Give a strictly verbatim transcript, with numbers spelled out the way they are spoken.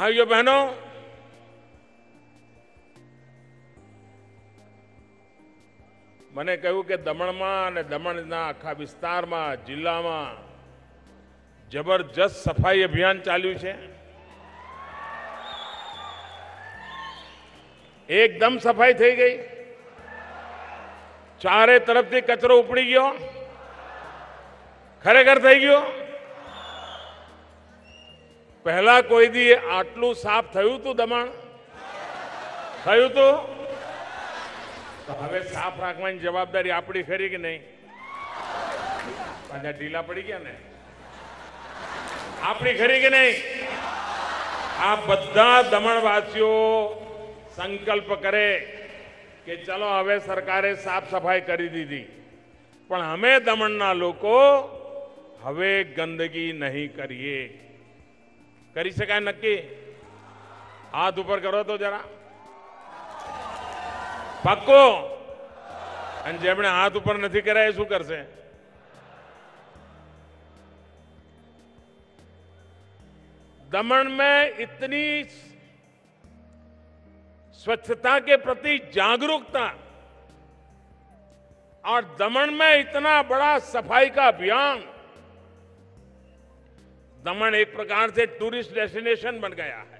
भाइयों बहनों, મને કહ્યું કે દમણમાં અને દમણના આખા વિસ્તારમાં જિલ્લામાં જબરજસ્ત સફાઈ અભિયાન ચાલ્યું છે. એકદમ સફાઈ થઈ ગઈ. ચારે તરફથી કચરો ઉપડી ગયો. ખરેખર થઈ ગયો. પહેલા કોઈ દી આટલું સાફ થયું હતું દમણ? થયું હતું? તો હવે સાફ રાખવાની જવાબદારી આપણી ખરી કે નહીં? પાછા ઢીલા પડી ગયા ને? આપણી ખરી કે નહીં? આ બધા દમણવાસીઓ સંકલ્પ કરે કે ચલો હવે સરકારે સાફ સફાઈ કરી દીધી, પણ અમે દમણના લોકો હવે ગંદકી નહીં કરીએ. કરી શકાય નક્કી? હાથ ઉપર કરો તો જરા. पक्को? અને જેમણે હાથ ઉપર નથી કર્યા એ શું કરશે? दमन में इतनी स्वच्छता के प्रति जागरूकता और दमन में इतना बड़ा सफाई का अभियान, दमन एक प्रकार से टूरिस्ट डेस्टिनेशन बन गया है.